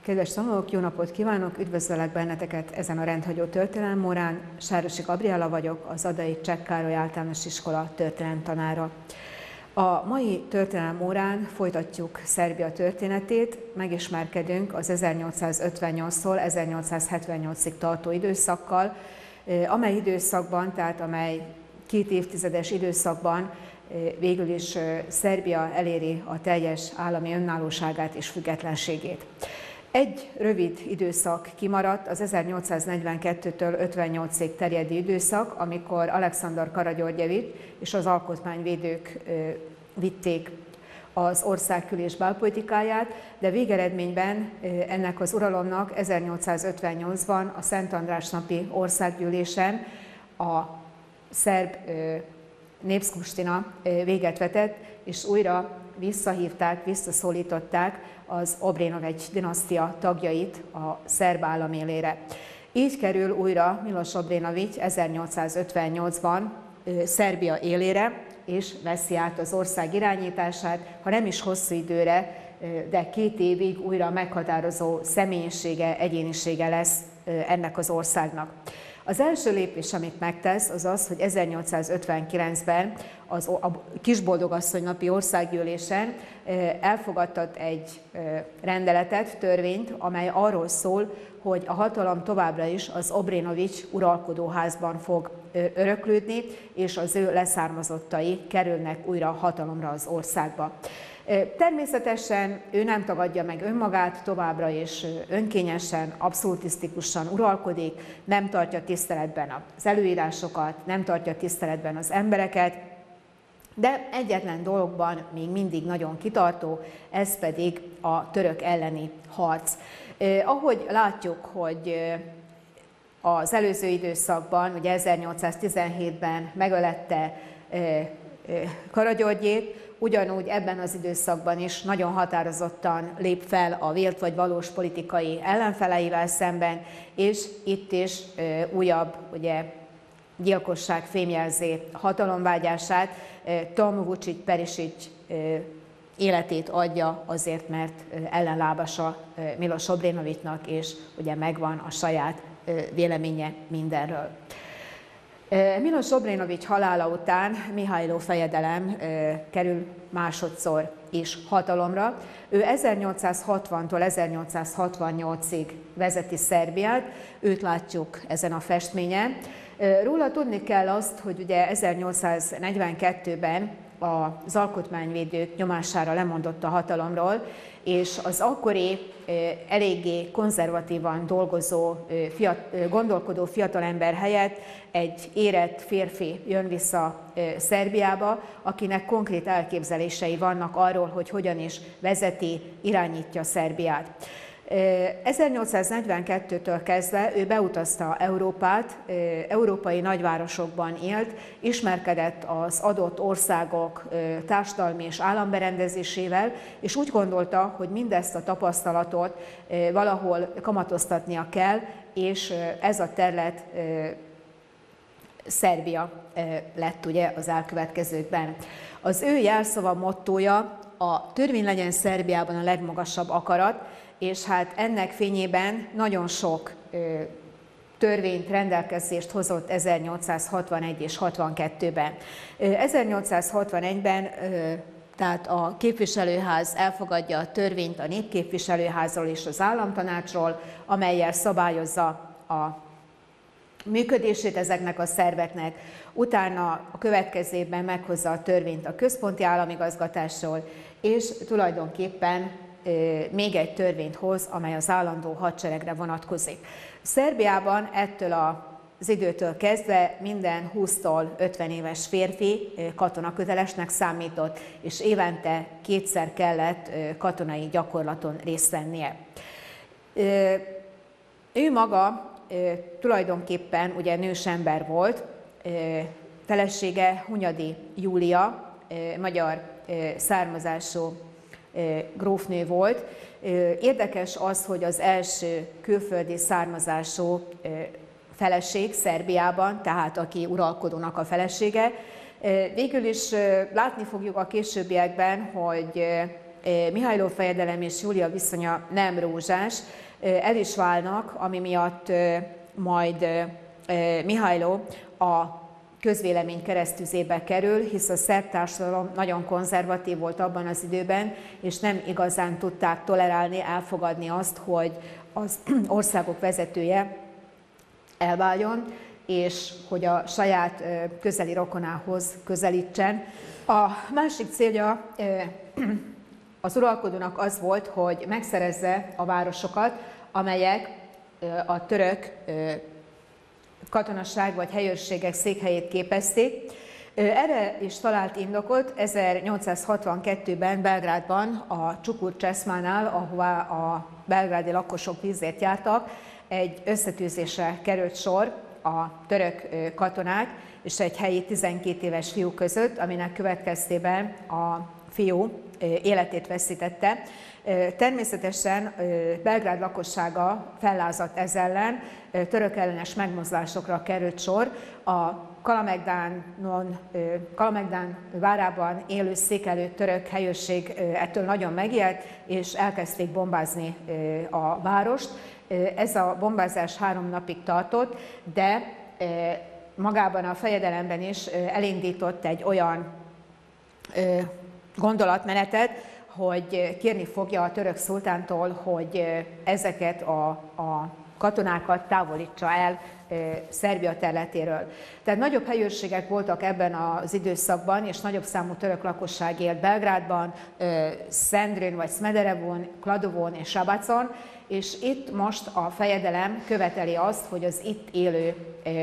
Kedves tanulók, jó napot kívánok! Üdvözöllek benneteket ezen a rendhagyó történelemórán. Sárosi Gabriella vagyok, az Adai Cseh Károly Általános Iskola történelemtanára. A mai történelemórán folytatjuk Szerbia történetét, megismerkedünk az 1858-tól 1878-ig tartó időszakkal, amely időszakban, tehát amely 2 évtizedes időszakban végül is Szerbia eléri a teljes állami önállóságát és függetlenségét. Egy rövid időszak kimaradt, az 1842-től 58-ig terjedő időszak, amikor Alekszandar Karagyorgyevics és az alkotmányvédők vitték az ország kül- és belpolitikáját, de végeredményben ennek az uralomnak 1858-ban a Szent András napi országgyűlésen a szerb népszkustina véget vetett, és újra visszahívták, visszaszólították az Obrenović dinasztia tagjait a szerb állam élére. Így kerül újra Miloš Obrenović 1858-ban Szerbia élére, és veszi át az ország irányítását, ha nem is hosszú időre, de 2 évig újra meghatározó személyisége, egyénisége lesz ennek az országnak. Az első lépés, amit megtesz, az az, hogy 1859-ben a Kisboldogasszony napi országgyűlésen elfogadtat egy rendeletet, törvényt, amely arról szól, hogy a hatalom továbbra is az Obrenović uralkodóházban fog öröklődni, és az ő leszármazottai kerülnek újra hatalomra az országba. Természetesen ő nem tagadja meg önmagát, továbbra is önkényesen, abszolutisztikusan uralkodik, nem tartja tiszteletben az előírásokat, nem tartja tiszteletben az embereket, de egyetlen dologban még mindig nagyon kitartó, ez pedig a török elleni harc. Ahogy látjuk, hogy az előző időszakban, ugye 1817-ben megölette Karagyorgyét, ugyanúgy ebben az időszakban is nagyon határozottan lép fel a vélt vagy valós politikai ellenfeleivel szemben, és itt is újabb gyilkosság fémjelzi hatalomvágyását, Tom Vučić-Perisic életét adja azért, mert ellenlábasa Miloš Obrenovićnak, és ugye megvan a saját véleménye mindenről. Miloš Obrenović halála után Mihailo fejedelem kerül másodszor is hatalomra. Ő 1860-tól 1868-ig vezeti Szerbiát, őt látjuk ezen a festményen. Róla tudni kell azt, hogy ugye 1842-ben az alkotmányvédők nyomására lemondott a hatalomról, és az akkori eléggé konzervatívan dolgozó, gondolkodó fiatalember helyett egy érett férfi jön vissza Szerbiába, akinek konkrét elképzelései vannak arról, hogy hogyan is vezeti, irányítja Szerbiát. 1842-től kezdve ő beutazta Európát, európai nagyvárosokban élt, ismerkedett az adott országok társadalmi és államberendezésével, és úgy gondolta, hogy mindezt a tapasztalatot valahol kamatoztatnia kell, és ez a terület Szerbia lett ugye az elkövetkezőkben. Az ő jelszava, mottója a törvény legyen Szerbiában a legmagasabb akarat, és hát ennek fényében nagyon sok törvényt, rendelkezést hozott 1861 és 62-ben. 1861-ben tehát a képviselőház elfogadja a törvényt a népképviselőházról és az államtanácsról, amellyel szabályozza a működését ezeknek a szerveknek. Utána a következő évben meghozza a törvényt a központi államigazgatásról, és tulajdonképpen még egy törvényt hoz, amely az állandó hadseregre vonatkozik. Szerbiában ettől az időtől kezdve minden 20-tól 50 éves férfi katonakötelesnek számított, és évente 2-szer kellett katonai gyakorlaton részt vennie. Ő maga tulajdonképpen ugye nős ember volt, felesége Hunyadi Júlia, magyar származású grófnő volt. Érdekes az, hogy az első külföldi származású feleség Szerbiában, tehát aki uralkodónak a felesége. Végül is látni fogjuk a későbbiekben, hogy Mihajló fejedelem és Júlia viszonya nem rózsás, el is válnak, ami miatt majd Mihajló a közvélemény keresztüzébe kerül, hisz a szerb társadalom nagyon konzervatív volt abban az időben, és nem igazán tudták tolerálni, elfogadni azt, hogy az országok vezetője elváljon, és hogy a saját közeli rokonához közelítsen. A másik célja az uralkodónak az volt, hogy megszerezze a városokat, amelyek a török katonaság vagy helyőrségek székhelyét képezték. Erre is talált indokot 1862-ben Belgrádban, a Csukur-Cseszmánál, ahová a belgrádi lakosok vízért jártak, egy összetűzésre került sor a török katonák és egy helyi 12 éves fiú között, aminek következtében a fiú életét veszítette. Természetesen Belgrád lakossága fellázadt ez ellen, török ellenes megmozdulásokra került sor. A Kalamegdán várában élő székelő török helyőrség ettől nagyon megijedt, és elkezdték bombázni a várost. Ez a bombázás 3 napig tartott, de magában a fejedelemben is elindított egy olyan gondolatmenetet, hogy kérni fogja a török szultántól, hogy ezeket a katonákat távolítsa el Szerbia területéről. Tehát nagyobb helyőrségek voltak ebben az időszakban, és nagyobb számú török lakosság élt Belgrádban, Szendrőn vagy Smederevon, Kladovón és Sabacon, és itt most a fejedelem követeli azt, hogy az itt élő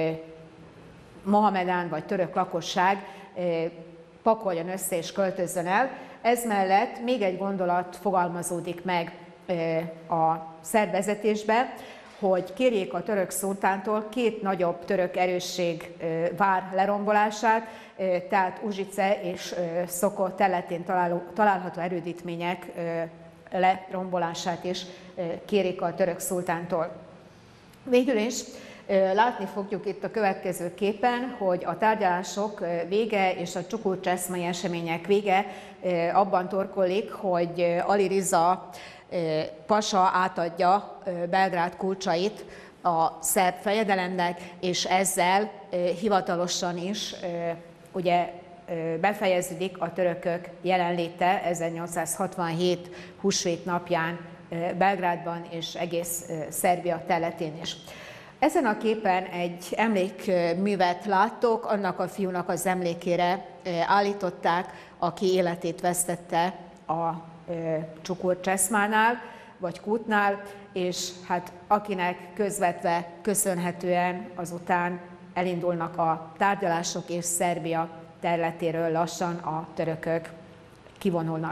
mohamedán vagy török lakosság pakoljon össze és költözzön el. Ez mellett még egy gondolat fogalmazódik meg a szerb vezetésbe, hogy kérjék a török szultántól 2 nagyobb török erősség vár lerombolását, tehát Uzsice és Szokó területén található erődítmények lerombolását is kérik a török szultántól. Végül is látni fogjuk itt a következő képen, hogy a tárgyalások vége és a Csukur-Cseszmai események vége abban torkollik, hogy Ali Riza pasa átadja Belgrád kulcsait a szerb fejedelemnek, és ezzel hivatalosan is ugye befejeződik a törökök jelenléte 1867 húsvét napján Belgrádban és egész Szerbia területén is. Ezen a képen egy emlékművet láttok, annak a fiúnak az emlékére állították, aki életét vesztette a Csukur-Cseszmánál, vagy Kútnál, és hát akinek közvetve köszönhetően azután elindulnak a tárgyalások, és Szerbia területéről lassan a törökök kivonulnak.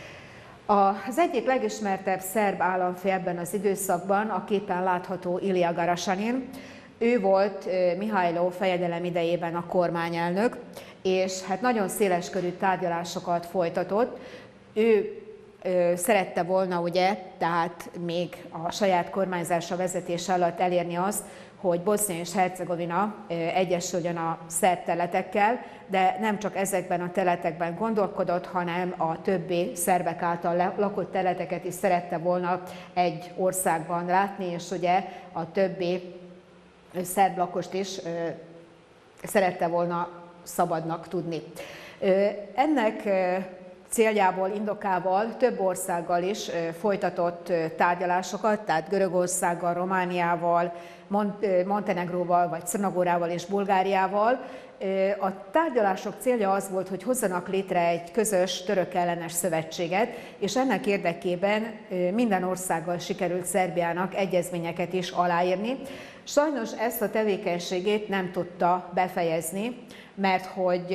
Az egyik legismertebb szerb államfő ebben az időszakban a képen látható Ilija Garasanin. Ő volt Mihajló fejedelem idejében a kormányelnök, és hát nagyon széleskörű tárgyalásokat folytatott. Ő szerette volna, ugye, tehát még a saját kormányzása vezetése alatt elérni azt, hogy Bosznia és Hercegovina egyesüljön a szerb területekkel, de nem csak ezekben a területekben gondolkodott, hanem a többi szerbek által lakott területeket is szerette volna egy országban látni, és ugye a többi szerb lakost is szerette volna szabadnak tudni. Ennek céljából, indokával több országgal is folytatott tárgyalásokat, tehát Görögországgal, Romániával, Montenegróval, vagy Czernogórával és Bulgáriával. A tárgyalások célja az volt, hogy hozzanak létre egy közös török ellenes szövetséget, és ennek érdekében minden országgal sikerült Szerbiának egyezményeket is aláírni. Sajnos ezt a tevékenységét nem tudta befejezni, mert hogy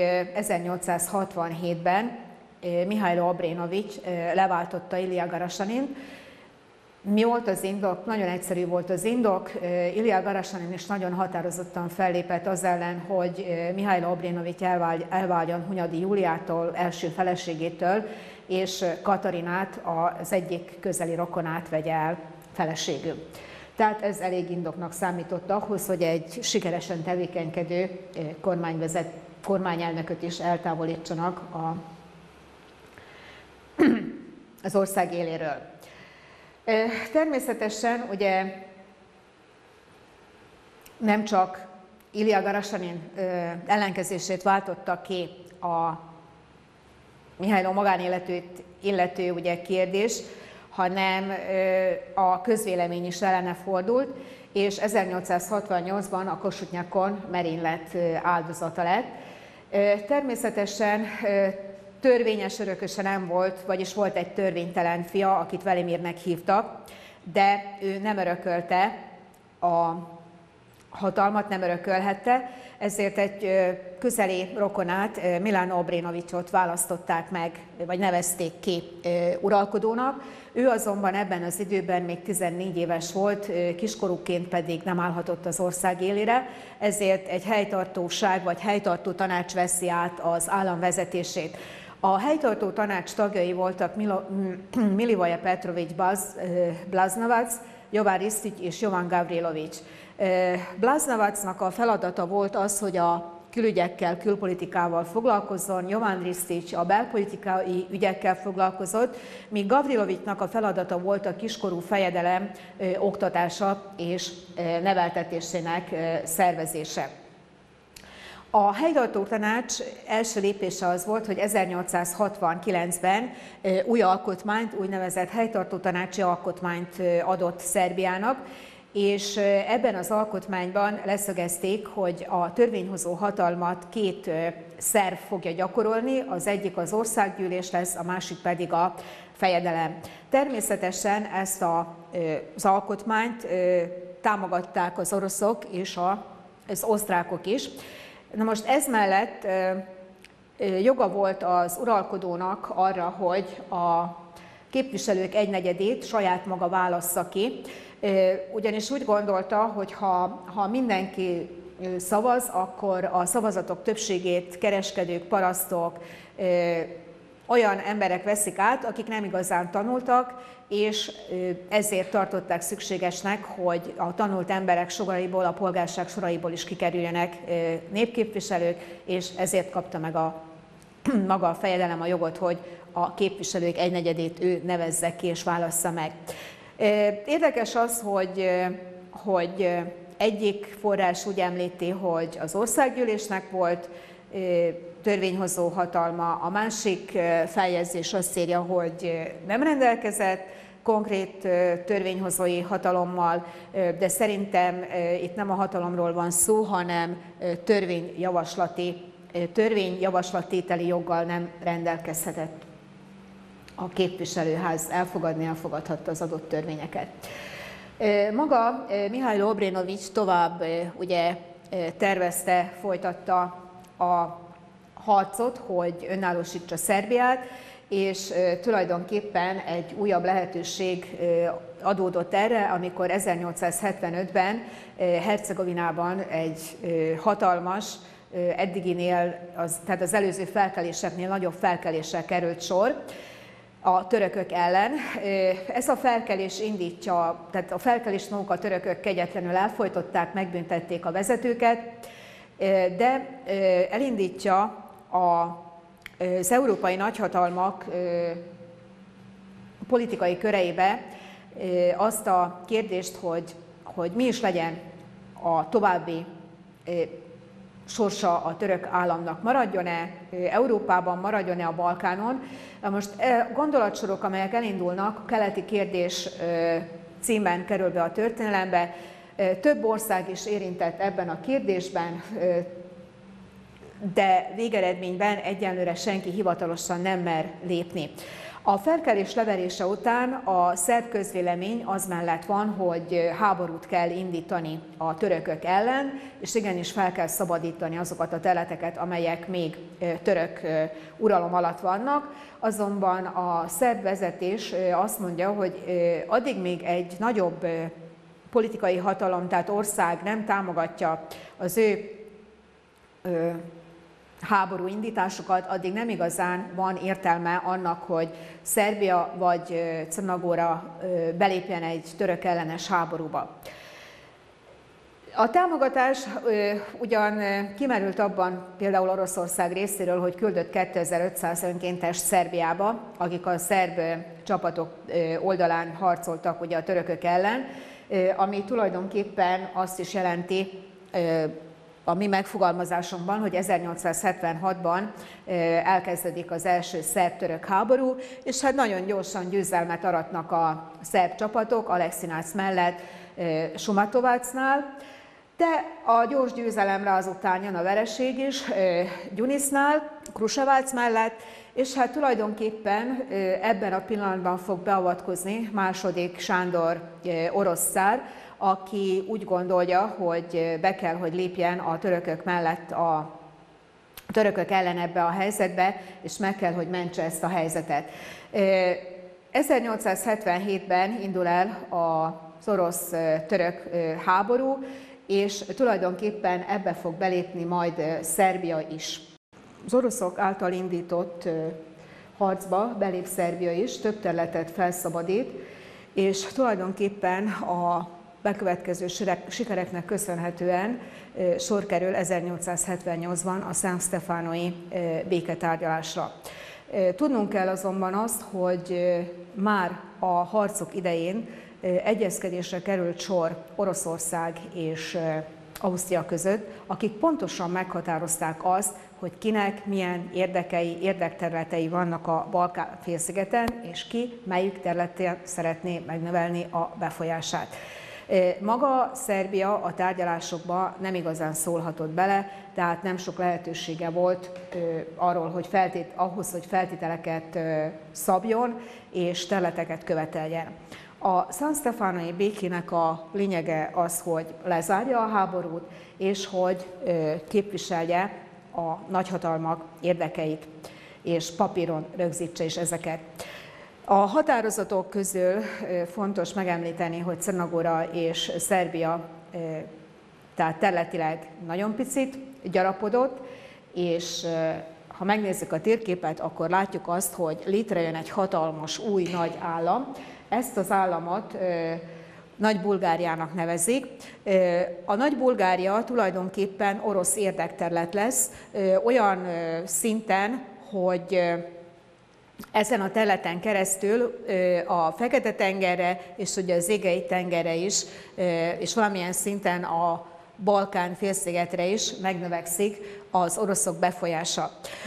1867-ben Mihajlo Obrenović leváltotta Ilija Garasanint. Mi volt az indok? Nagyon egyszerű volt az indok. Ilija Garasanin is nagyon határozottan fellépett az ellen, hogy Mihajlo Obrenović elváljon Hunyadi Júliától, első feleségétől, és Katarinát, az egyik közeli rokonát vegye el feleségül. Tehát ez elég indoknak számított ahhoz, hogy egy sikeresen tevékenykedő kormányelnököt is eltávolítsanak az ország éléről. Természetesen ugye nem csak Ilja Garasanin ellenkezését váltotta ki a Mihályló magánéletét illető ugye kérdés, hanem a közvélemény is ellene fordult, és 1868-ban a Kossuth-nyakon merénylet áldozata lett. Természetesen törvényes örököse nem volt, vagyis volt egy törvénytelen fia, akit Velimirnek hívtak, de ő nem örökölte a hatalmat, nem örökölhette, ezért egy közeli rokonát, Milano Obrenovicsot választották meg, vagy nevezték ki uralkodónak. Ő azonban ebben az időben még 14 éves volt, kiskorúként pedig nem állhatott az ország élére, ezért egy helytartóság vagy helytartó tanács veszi át az állam vezetését. A helytartó tanács tagjai voltak Milivoje Petrovics Blažanovac, Jovan Ristić és Jovan Gavrilović. Blažanovacnak a feladata volt az, hogy a külügyekkel, külpolitikával foglalkozzon, Jovan Ristić a belpolitikai ügyekkel foglalkozott, míg Gavrilovićnak a feladata volt a kiskorú fejedelem oktatása és neveltetésének szervezése. A helytartó tanács első lépése az volt, hogy 1869-ben új alkotmányt, úgynevezett helytartó tanácsi alkotmányt adott Szerbiának, és ebben az alkotmányban leszögezték, hogy a törvényhozó hatalmat két szerv fogja gyakorolni, az egyik az országgyűlés lesz, a másik pedig a fejedelem. Természetesen ezt az alkotmányt támogatták az oroszok és az osztrákok is. Na most ez mellett joga volt az uralkodónak arra, hogy a képviselők egynegyedét saját maga válassza ki, ugyanis úgy gondolta, hogy ha mindenki szavaz, akkor a szavazatok többségét kereskedők, parasztok, olyan emberek veszik át, akik nem igazán tanultak, és ezért tartották szükségesnek, hogy a tanult emberek soraiból, a polgárság soraiból is kikerüljenek népképviselők, és ezért kapta meg maga a fejedelem a jogot, hogy a képviselők egynegyedét ő nevezze ki és válassza meg. Érdekes az, hogy egyik forrás úgy említi, hogy az országgyűlésnek volt törvényhozó hatalma, a másik feljegyzés azt írja, hogy nem rendelkezett konkrét törvényhozói hatalommal, de szerintem itt nem a hatalomról van szó, hanem törvényjavaslattételi joggal nem rendelkezhetett a képviselőház, elfogadhatta az adott törvényeket. Maga Mihályló Obrenovics tovább ugye tervezte, folytatta a harcot, hogy önállósítsa Szerbiát, és tulajdonképpen egy újabb lehetőség adódott erre, amikor 1875-ben Hercegovinában egy hatalmas, eddiginél, tehát az előző felkeléseknél nagyobb felkeléssel került sor a törökök ellen. Ez a felkelés indítja, tehát a felkelést maguk a törökök kegyetlenül elfojtották, megbüntették a vezetőket, de elindítja az európai nagyhatalmak politikai köreibe azt a kérdést, hogy mi is legyen a további sorsa a török államnak, maradjon-e Európában, maradjon-e a Balkánon. Most gondolatsorok, amelyek elindulnak, a keleti kérdés címen kerül be a történelembe. Több ország is érintett ebben a kérdésben, de végeredményben egyenlőre senki hivatalosan nem mer lépni. A felkelés leverése után a szerb közvélemény az mellett van, hogy háborút kell indítani a törökök ellen, és igenis fel kell szabadítani azokat a területeket, amelyek még török uralom alatt vannak. Azonban a szerb vezetés azt mondja, hogy addig még egy nagyobb politikai hatalom, tehát ország nem támogatja az ő háború indításokat, addig nem igazán van értelme annak, hogy Szerbia vagy Crna Gora belépjen egy török ellenes háborúba. A támogatás ugyan kimerült abban például Oroszország részéről, hogy küldött 2500 önkéntes Szerbiába, akik a szerb csapatok oldalán harcoltak ugye a törökök ellen, ami tulajdonképpen azt is jelenti a mi megfogalmazásunkban, hogy 1876-ban elkezdődik az első szerb-török háború, és hát nagyon gyorsan győzelmet aratnak a szerb csapatok Aleksinac mellett Sumatovacnál, de a gyors győzelemre azután jön a vereség is Gyunisznál, Kruševac mellett, és hát tulajdonképpen ebben a pillanatban fog beavatkozni II. Sándor orosz cár, aki úgy gondolja, hogy be kell, hogy lépjen a törökök mellett a törökök ellen ebbe a helyzetbe, és meg kell, hogy mentse ezt a helyzetet. 1877-ben indul el az orosz-török háború, és tulajdonképpen ebbe fog belépni majd Szerbia is. Az oroszok által indított harcba belép Szerbia is, több területet felszabadít, és tulajdonképpen a bekövetkező sikereknek köszönhetően sor kerül 1878-ban a szentsztefánoi béketárgyalásra. Tudnunk kell azonban azt, hogy már a harcok idején egyezkedésre került sor Oroszország és Ausztria között, akik pontosan meghatározták azt, hogy kinek milyen érdekei, érdekterületei vannak a Balkán-félszigeten, és ki melyik területen szeretné megnövelni a befolyását. Maga Szerbia a tárgyalásokba nem igazán szólhatott bele, tehát nem sok lehetősége volt arról, hogy ahhoz, hogy feltételeket szabjon és területeket követeljen. A szentsztefánoi békének a lényege az, hogy lezárja a háborút, és hogy képviselje a nagyhatalmak érdekeit, és papíron rögzítse is ezeket. A határozatok közül fontos megemlíteni, hogy Crna Gora és Szerbia tehát területileg nagyon picit gyarapodott, és ha megnézzük a térképet, akkor látjuk azt, hogy létrejön egy hatalmas új nagy állam. Ezt az államot Nagy-Bulgáriának nevezik. A Nagy-Bulgária tulajdonképpen orosz érdekterület lesz, olyan szinten, hogy ezen a területen keresztül a Fekete-tengerre és ugye az Égei-tengerre is, és valamilyen szinten a Balkán-félszigetre is megnövekszik az oroszok befolyása.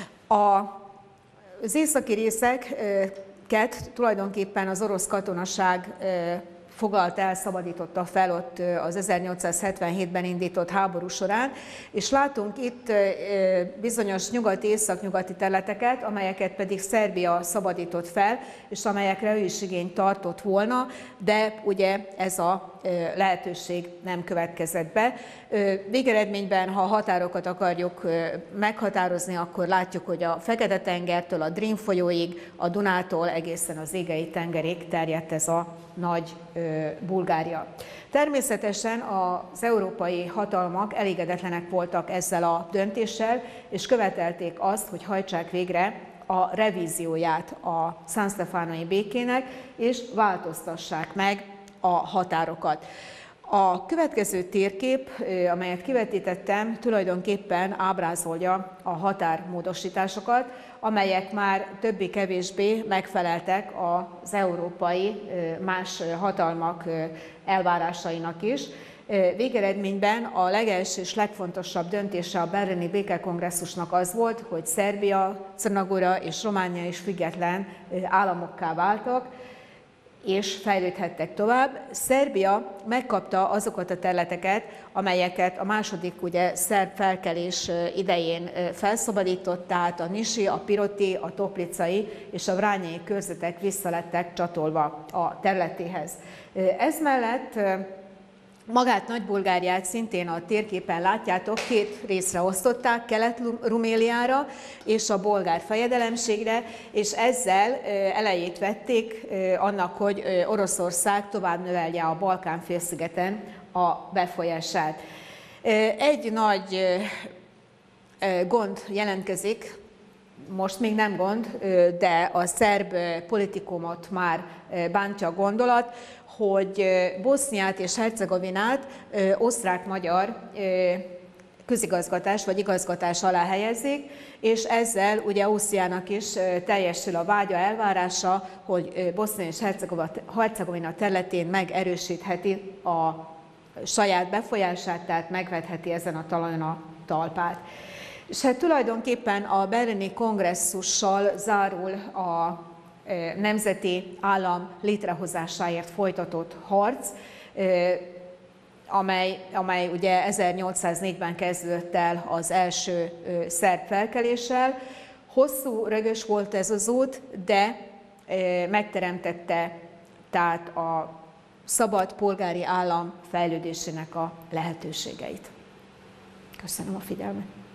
Az északi részeket tulajdonképpen az orosz katonaság foglalta el, szabadította fel ott az 1877-ben indított háború során, és látunk itt bizonyos nyugati, északnyugati területeket, amelyeket pedig Szerbia szabadított fel, és amelyekre ő is igényt tartott volna, de ugye ez a lehetőség nem következett be. Végeredményben, ha a határokat akarjuk meghatározni, akkor látjuk, hogy a Fekete-tengertől a Drin folyóig, a Dunától egészen az Égei-tengerig terjedt ez a nagy Bulgária. Természetesen az európai hatalmak elégedetlenek voltak ezzel a döntéssel, és követelték azt, hogy hajtsák végre a revízióját a szentsztefánoi békének, és változtassák meg a határokat. A következő térkép, amelyet kivetítettem, tulajdonképpen ábrázolja a határmódosításokat, amelyek már többé-kevésbé megfeleltek az európai más hatalmak elvárásainak is. Végeredményben a legelső és legfontosabb döntése a berlini békekongresszusnak az volt, hogy Szerbia, Crna Gora és Románia is független államokká váltak, és fejlődhettek tovább. Szerbia megkapta azokat a területeket, amelyeket a második szerb felkelés idején felszabadított, tehát a nisi, a piroti, a toplicai és a vrányai körzetek vissza lettek csatolva a területéhez. Ez mellett magát Nagy-Bulgáriát szintén a térképen látjátok, két részre osztották, Kelet-Ruméliára és a bolgár fejedelemségre, és ezzel elejét vették annak, hogy Oroszország tovább növelje a Balkán-félszigeten a befolyását. Egy nagy gond jelentkezik, most még nem gond, de a szerb politikumot már bántja a gondolat, hogy Boszniát és Hercegovinát osztrák-magyar közigazgatás vagy igazgatás alá helyezik, és ezzel ugye Ausztriának is teljesül a vágya, elvárása, hogy Bosznia és Hercegovina területén megerősítheti a saját befolyását, tehát megvetheti ezen a talajon a talpát. És hát tulajdonképpen a berlini kongresszussal zárul a nemzeti állam létrehozásáért folytatott harc, amely ugye 1804-ben kezdődött el az első szerb felkeléssel. Hosszú, rögös volt ez az út, de megteremtette tehát a szabad polgári állam fejlődésének a lehetőségeit. Köszönöm a figyelmet!